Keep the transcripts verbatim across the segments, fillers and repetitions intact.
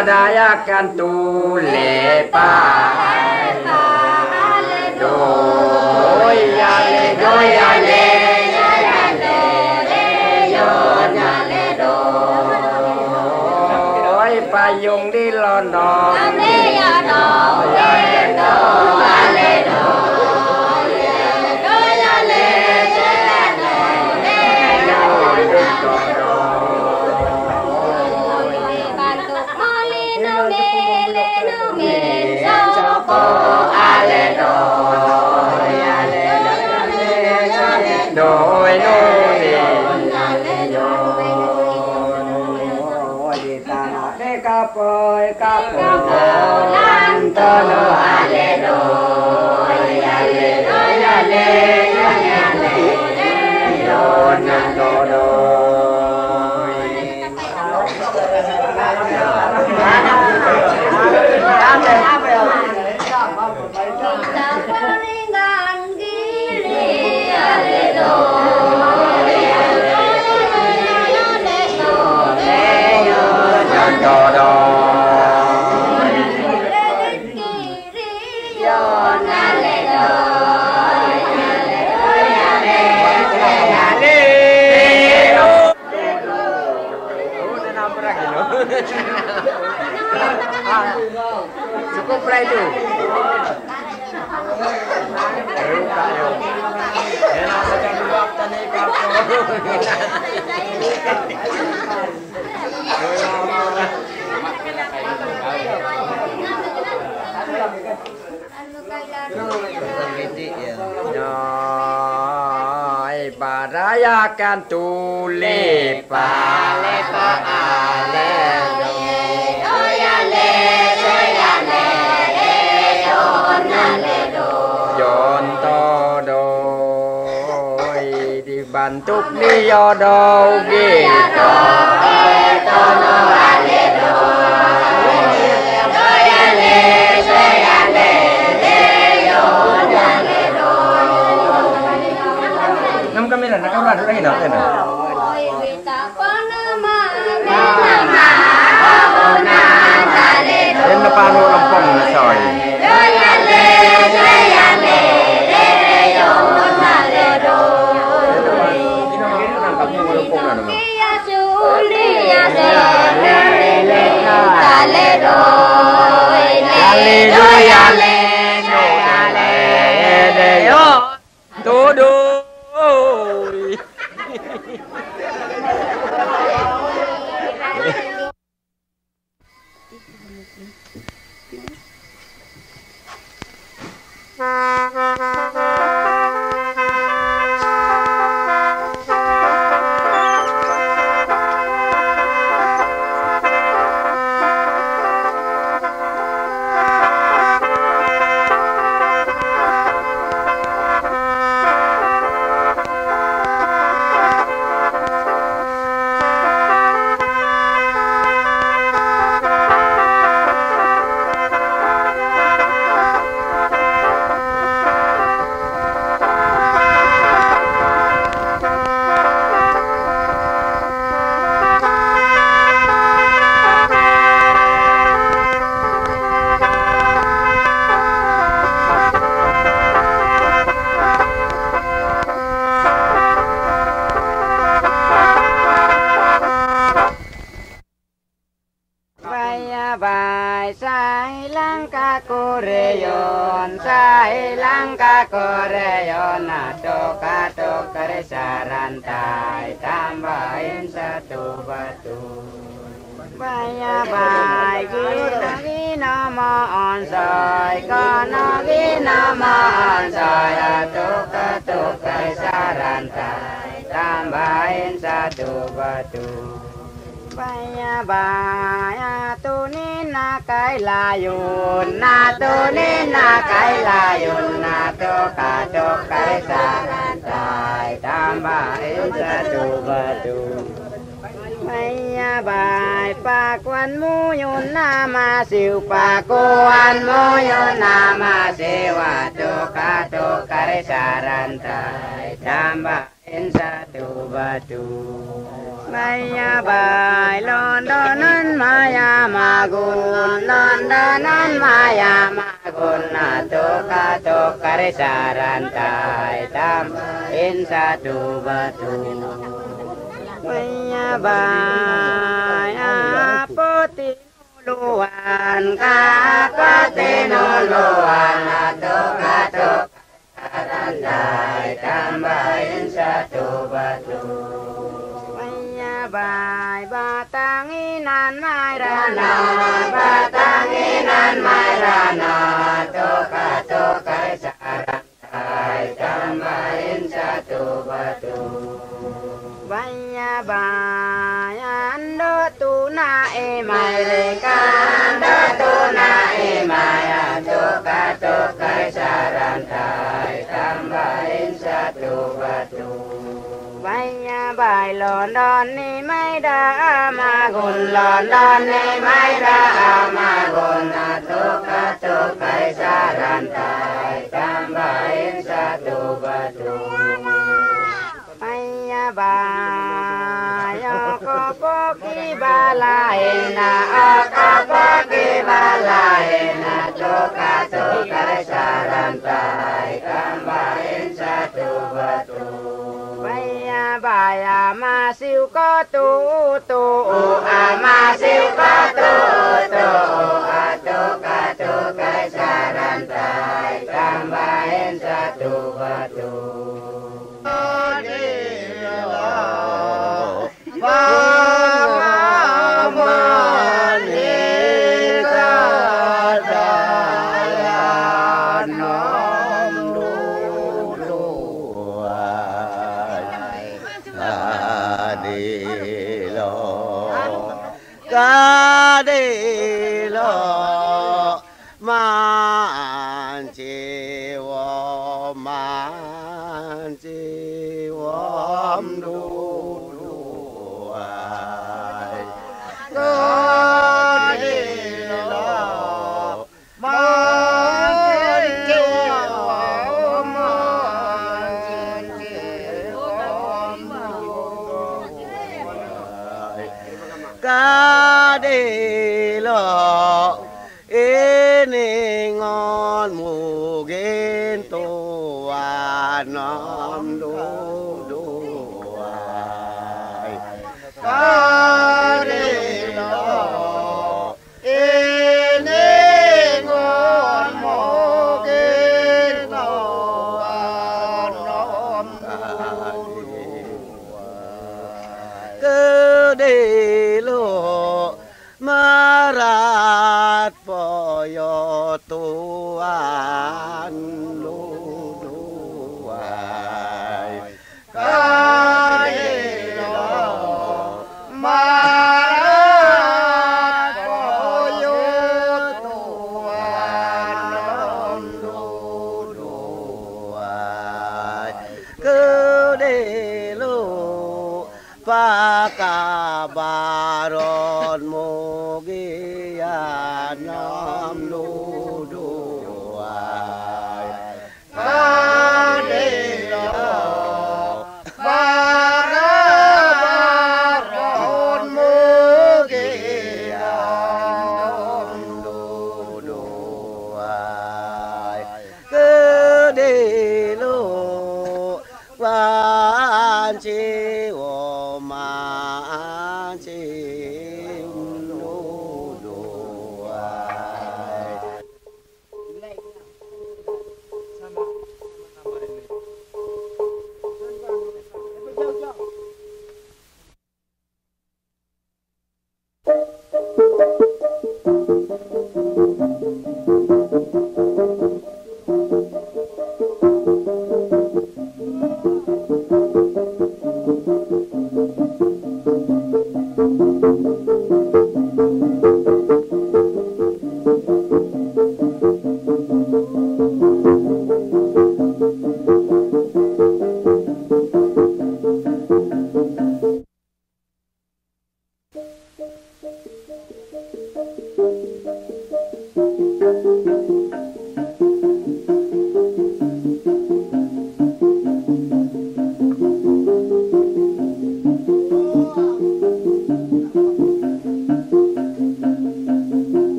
padayakan tulepa doi yale doi yale doi payung di lono đôi nôi đôi ta để cà phê cà phê lan tơ nơ ale đôi ale đôi ale ale đôi nâng đôi đôi đò đò cukup lah itu. Enak macam buat tani Noi padayakan tulepa lepa ale doyale doyale doyale jonto doi dibantuk dia dau gitu tono ale doyale doyale năm kami na nakawan rin ino ino. Yan na paano lampong na soy. Todo. Bye sai langka koreyon sai langka koreyon toka toka sarantai tambahin satu batu baya bye gina gina mohon sai kono gina mohon sai toka toka sarantai tambahin satu batu baya baya tunin na kai layun na tunin na kai layun na toka toka sarantai tambahin satu batu baya bye pakuan mu yun nama siu pakuan mu yun nama siwa toka toka sarantai tambahin satu batu baya bye londonan มายามากุลลอนดานันมายามากุลนาตุกะตุกะริสารันตายตัมอินสาตุบะตุวิยาบายาปุติลุวันกาปตินุลุวันนาตุกะตุกะรันตายตัมอินสาตุบะตุบายบาตังอินันไมรานาบาตังอินันไมรานาตุกะตุกะริสารันตายตัมบาอินสาตุบะตุวัยยาบายอันโดตุนาเอไมเรกันโดตุนาเอไมอาตุกะตุกะริสารันตายตัมบาอินสาตุบะตุวัยยาบายลอนดอนนี่ไม่ได้มากุลลอนดอนนี่ไม่ได้มากุลนาตุกะตุกะริสารันตายตัมบาอินสาตุบะตุวัยยาบายโกโปกิบาลาเอนาโกโปกิบาลาเอนาตุกะตุกะริสารันตายตัมบาอินสาตุบะตุบายามาสิวก็ตูตูอามาสิวก็ตูตูอาตุกะตุกะริสารันตายตัมบาอินสาตุบะตุวามานิกาตายานอมดูดูดีโลกาดีโลมันจีวมันจีวมดูดูกาดีโลมันจีวมันจีวมกาดีโลเอเนงอนมูเกนตัวน้ำดูดูกาดีโลเอเนงอนมูเกนตัวน้ำดูกาดีโลมาราดปอยตัวลูดูวายกาดีโลมาราดปอยตัวลูดูวายกาดีโลปากาบารอนโมกิยานามดูดูกาดีโลบารบารอนโมกิยานดูดูกาดีโลวานจีวมันจีดูดู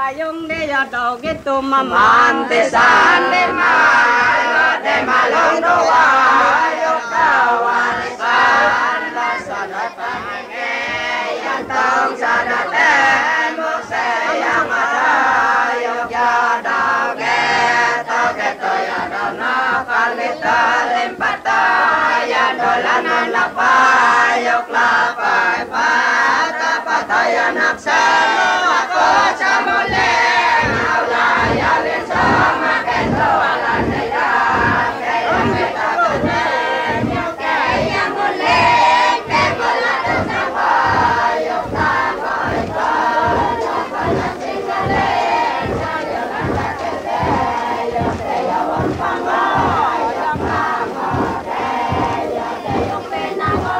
payung de ya tau gitu mamantesan de malo de malong doa yo kawarisan la sanatane ya tong sanate mokse yang ada yo ya dage toge to ya dana kalita lempata ya dolanan la payo klapa pa tapataya naksalo ako chamole aula ya le sama kento ala naya kaya meta kone kaya mole kaya mola sama yo kama ika chapala singale saya landa kete yo kaya wampanga yo kama kaya yo penamo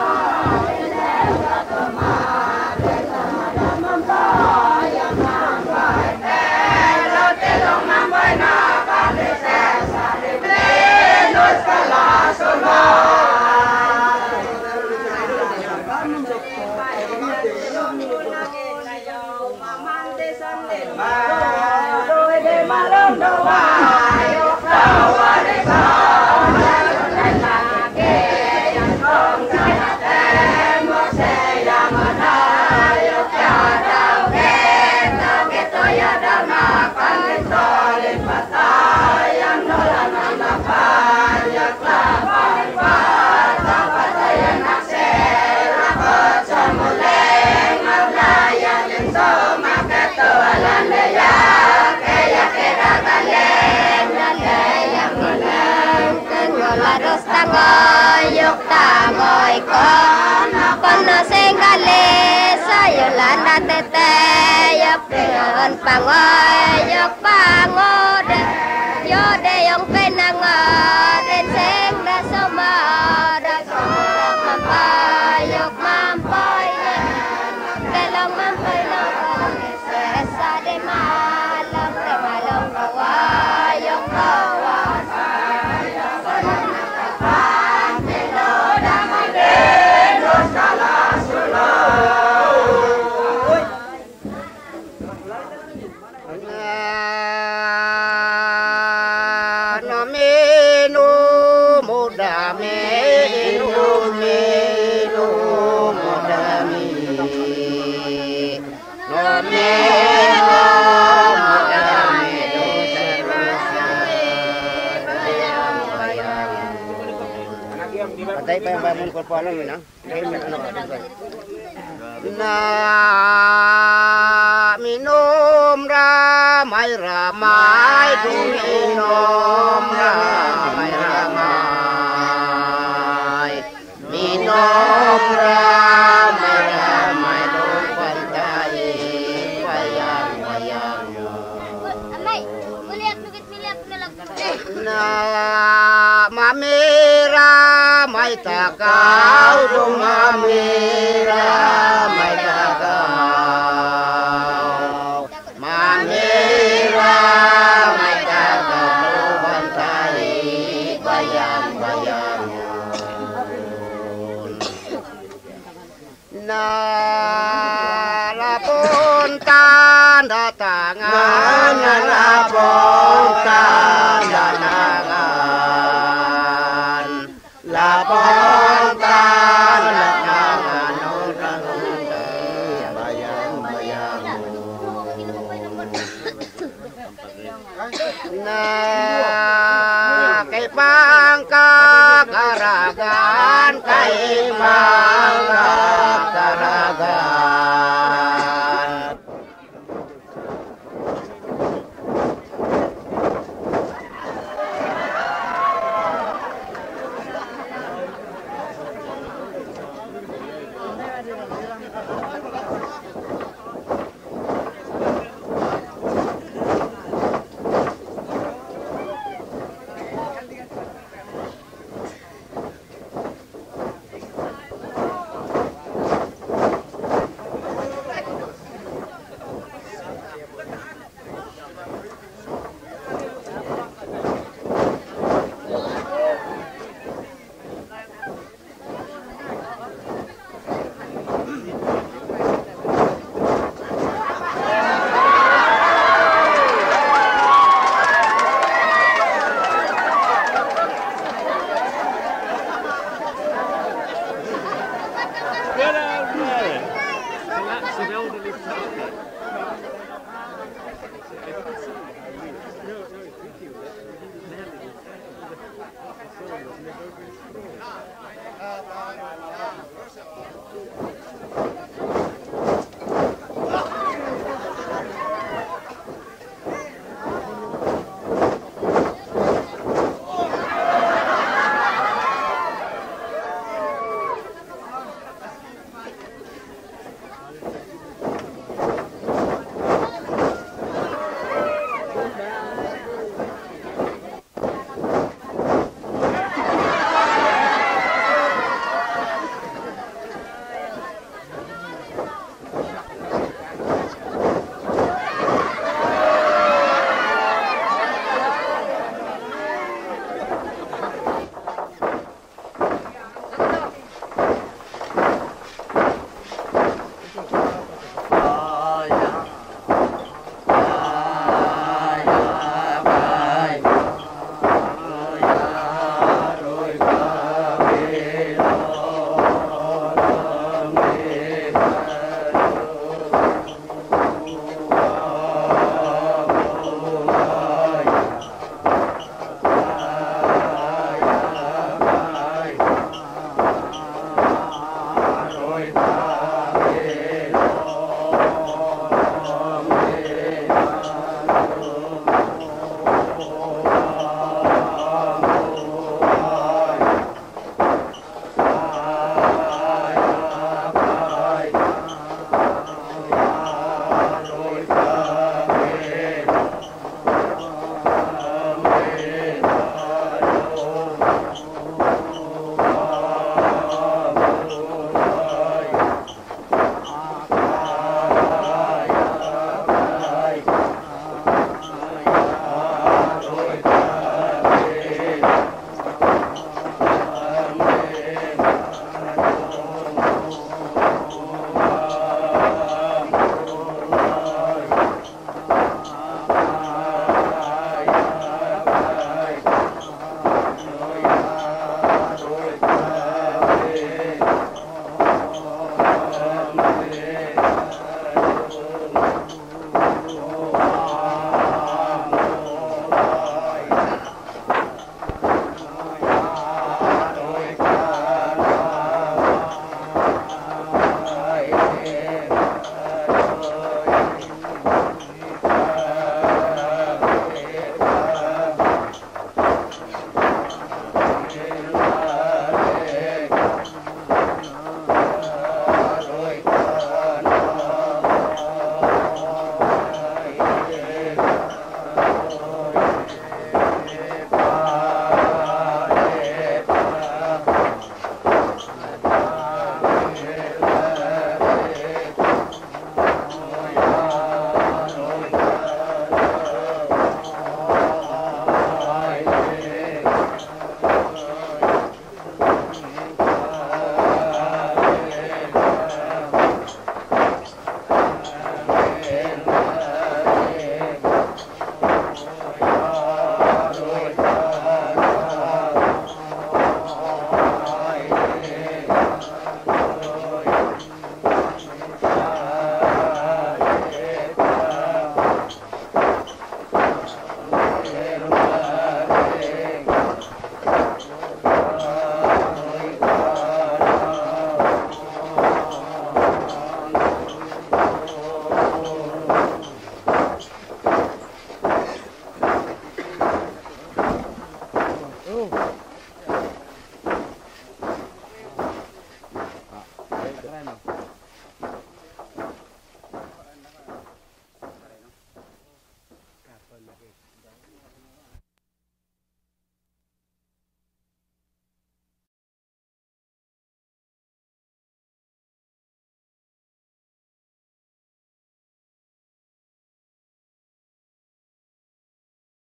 yuk tangoy kon kono singale sayo landa tete yuk dengan pangoy yuk pangode yo de yang penangode sing da soma da soma mampai yuk mampai kelong mampai lo sesa de malam de malam kawa yuk kawa Patay pa yung bangun ko po alam yun, ha? Na minum ramai ramai minum ramai ramai minum ramai ramai do pantai wayang wayang amai kulihat nugit milihat nalag na mamira mai takau do mamira mai takau mamira mai takau do bantai bayang bayang na lapon tanda tangan na lapon tanda tangan lapon tanda tangan orang bayang bayang na kay pangka karagan kay pangka karagan Hãy subscribe cho kênh Ghiền Mì Gõ để không bỏ lỡ